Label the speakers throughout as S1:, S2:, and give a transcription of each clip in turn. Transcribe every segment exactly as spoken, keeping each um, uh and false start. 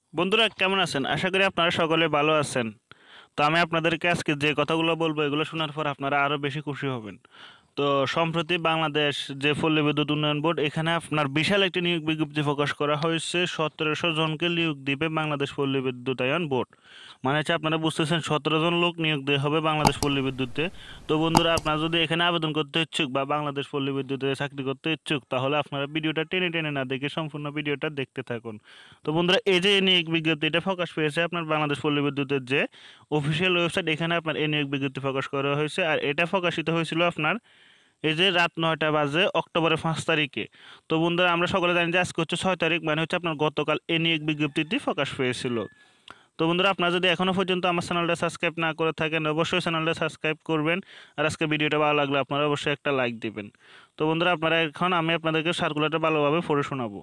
S1: বন্ধুরা কেমন আছেন? আশা করি আপনারা সকলে ভালো আছেন। তো আমি আপনাদেরকে আজকে যে কথাগুলো বলবো এগুলো শোনার পর আপনারা আরো বেশি খুশি হবেন। তো সম্প্রতি বাংলাদেশ যে পল্লী বিদ্যুৎ উন্নয়ন বোর্ড এখানে আপনার বিশাল একটি নিয়োগ বিজ্ঞপ্তি প্রকাশ করা হয়েছে। সতেরোশো জনকে নিয়োগ দিবে বাংলাদেশ পল্লী বিদ্যুতায়ন বোর্ড। মানে হচ্ছে আপনারা বুঝতেছেন সতেরো জন লোক নিয়োগ দেওয়া হবে বাংলাদেশ পল্লী বিদ্যুতে। তো বন্ধুরা আপনারা যদি এখানে আবেদন করতে ইচ্ছুক বা বাংলাদেশ পল্লী বিদ্যুতে চাকরি করতে ইচ্ছুক তাহলে আপনারা ভিডিওটা টেনে টেনে না দেখে সম্পূর্ণ ভিডিওটা দেখতে থাকুন। তো বন্ধুরা এই যে নিয়োগ বিজ্ঞপ্তিটা প্রকাশ পেয়েছে আপনার বাংলাদেশ পল্লী বিদ্যুতের যে অফিসিয়াল ওয়েবসাইট এখানে আপনার এই নিয়োগ বিজ্ঞপ্তি প্রকাশ করা হয়েছে। আর এটা প্রকাশিত হয়েছিল আপনার এই যে রাত নয়টা বাজে অক্টোবরের পাঁচ তারিখে। তো বন্ধুরা আমরা সকলে জানি যে আজকে হচ্ছে ছয় তারিখ, মানে হচ্ছে আপনার গতকাল এই নিয়োগ বিজ্ঞপ্তিটি প্রকাশ পেয়েছিল। তো বন্ধুরা আপনারা যদি এখনও পর্যন্ত আমার চ্যানেলটা সাবস্ক্রাইব না করে থাকেন অবশ্যই চ্যানেলটা সাবস্ক্রাইব করবেন। আর আজকে ভিডিওটা ভালো লাগলে আপনারা অবশ্যই একটা লাইক দিবেন। তো বন্ধুরা আপনারা এখন আমি আপনাদেরকে সার্কুলারটা ভালোভাবে পড়ে শোনাবো।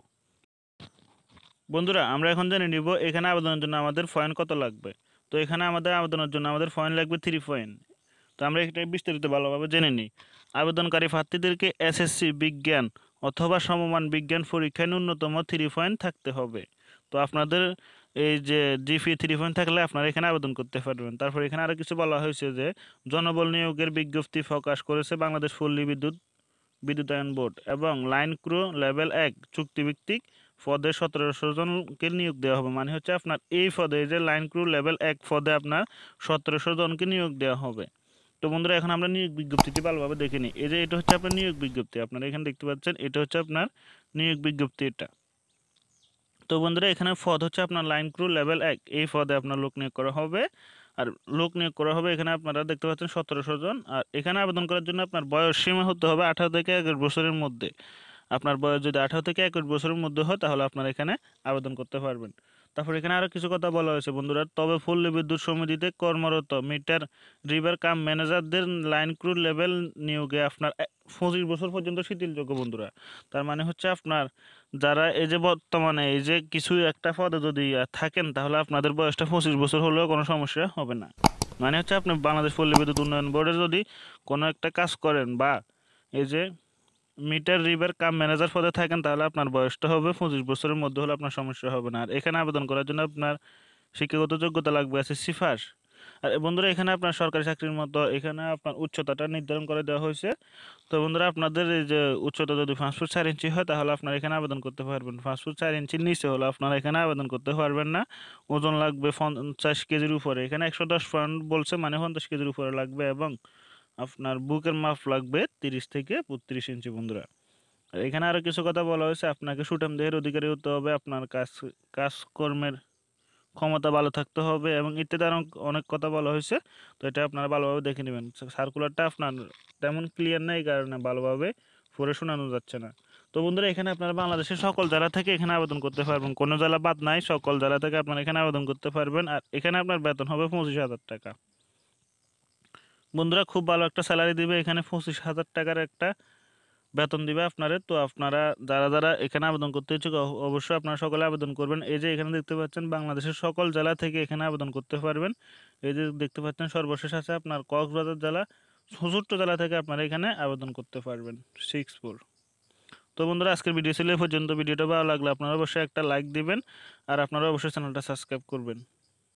S1: বন্ধুরা আমরা এখন জেনে নিব এখানে আবেদনের জন্য আমাদের পয়েন্ট কত লাগবে। তো এখানে আমাদের আবেদনের জন্য আমাদের পয়েন্ট লাগবে থ্রি পয়েন্ট। তো আমরা এটা বিস্তারিত ভালোভাবে জেনে নিই। আবেদনকারী প্রার্থীদেরকে এসএসসি বিজ্ঞান অথবা সমমান বিজ্ঞান পরীক্ষায় ন্যূনতম থ্রি পয়েন্ট থাকতে হবে। তো আপনাদের এই যে জিপি থ্রি পয়েন্ট থাকলে আপনারা এখানে আবেদন করতে পারবেন। তারপর এখানে আরও কিছু বলা হয়েছে যে জনবল নিয়োগের বিজ্ঞপ্তি প্রকাশ করেছে বাংলাদেশ পল্লী বিদ্যুৎ বিদ্যুতায়ন বোর্ড এবং লাইন ক্রু লেভেল এক চুক্তিভিত্তিক পদে সতেরোশো জনকে নিয়োগ দেওয়া হবে। মানে হচ্ছে আপনার এই পদে যে লাইন ক্রু লেভেল এক পদে আপনার সতেরোশো জনকে নিয়োগ দেওয়া হবে। তো বন্ধুরা এখন আমরা নিয়োগ বিজ্ঞপ্তিটি ভালোভাবে দেখে নিই। এই যে এটা হচ্ছে আপনার নিয়োগ বিজ্ঞপ্তি, আপনারা এখানে দেখতে পাচ্ছেন এটা হচ্ছে আপনার নিয়োগ বিজ্ঞপ্তি এটা। তো বন্ধুরা এখানে পদ হচ্ছে আপনার লাইন ক্রু লেভেল এক, এই পদে আপনার লোক নিয়োগ করা হবে। আর লোক নিয়োগ করা হবে এখানে আপনারা দেখতে পাচ্ছেন সতেরোশো জন। আর এখানে আবেদন করার জন্য আপনার বয়স সীমা হতে হবে আঠারো থেকে একুশ বছরের মধ্যে। আপনার বয়স যদি আঠারো থেকে একুশ বছরের মধ্যে হয় তাহলে আপনারা এখানে আবেদন করতে পারবেন। তারপর এখানে আরও কিছু কথা বলা হয়েছে বন্ধুরা, তবে পল্লী বিদ্যুৎ সমিতিতে কর্মরত মিটার রিভার কাম ম্যানেজারদের লাইন ক্রু লেভেল নিয়োগে আপনার পঁচিশ বছর পর্যন্ত শিথিলযোগ্য বন্ধুরা। তার মানে হচ্ছে আপনার যারা এই যে বর্তমানে এই যে কিছু একটা পদে যদি থাকেন তাহলে আপনাদের বয়সটা পঁচিশ বছর হলেও কোনো সমস্যা হবে না। মানে হচ্ছে আপনি বাংলাদেশ পল্লী বিদ্যুৎ উন্নয়ন বোর্ডে যদি কোনো একটা কাজ করেন বা এই যে মিটার রিভার কাম ম্যানেজার পদে থাকেন তাহলে আপনার বয়সটা হবে পঁচিশ বছরের মধ্যে হলে আপনার সমস্যা হবে না। আর এখানে আবেদন করার জন্য আপনার শিক্ষাগত যোগ্যতা লাগবে এসএসসি পাস। আর বন্ধুরা এখানে আপনার সরকারি চাকরির মতো এখানে আপনার উচ্চতাটা নির্ধারণ করে দেওয়া হয়েছে। তো বন্ধুরা আপনাদের এই যে উচ্চতা যদি পাঁচ ফুট চার ইঞ্চি হয় তাহলে আপনারা এখানে আবেদন করতে পারবেন। পাঁচ ফুট চার ইঞ্চির নিচে হলে আপনারা এখানে আবেদন করতে পারবেন না। ওজন লাগবে পঞ্চাশ কেজির উপরে, এখানে একশো দশ পাউন্ড বলছে, মানে পঞ্চাশ কেজির উপরে লাগবে। এবং আপনার বুকের মাপ লাগবে তিরিশ থেকে বত্রিশ ইঞ্চি বন্ধুরা। আর এখানে আরও কিছু কথা বলা হয়েছে, আপনাকে সুঠাম দেহের অধিকারী হতে হবে, আপনার কাজ কাজকর্মের ক্ষমতা ভালো থাকতে হবে এবং ইত্যাদি আরও অনেক কথা বলা হয়েছে। তো এটা আপনারা ভালোভাবে দেখে নেবেন। সার্কুলারটা আপনার তেমন ক্লিয়ার নেই কারণে ভালোভাবে পড়ে শোনানো যাচ্ছে না। তো বন্ধুরা এখানে আপনারা বাংলাদেশের সকল জেলা থেকে এখানে আবেদন করতে পারবেন, কোনো জেলা বাদ নাই, সকল জেলা থেকে আপনারা এখানে আবেদন করতে পারবেন। আর এখানে আপনার বেতন হবে পঁচিশ হাজার টাকা বন্ধুরা। খুব ভালো একটা স্যালারি দিবে এখানে, পঁচিশ হাজার টাকার একটা বেতন দিবে আপনারে। তো আপনারা যারা যারা এখানে আবেদন করতে ইচ্ছুক অবশ্যই আপনারা সকলে আবেদন করবেন। এই যে এখানে দেখতে পাচ্ছেন বাংলাদেশের সকল জেলা থেকে এখানে আবেদন করতে পারবেন। এই যে দেখতে পাচ্ছেন সর্বশেষ আছে আপনার কক্সবাজার জেলা, ছোট্ট জেলা থেকে আপনারা এখানে আবেদন করতে পারবেন সিক্স ফোর। তো বন্ধুরা আজকের ভিডিও ছিল এই পর্যন্ত। ভিডিওটা ভালো লাগলে আপনারা অবশ্যই একটা লাইক দিবেন আর আপনারা অবশ্যই চ্যানেলটা সাবস্ক্রাইব করবেন।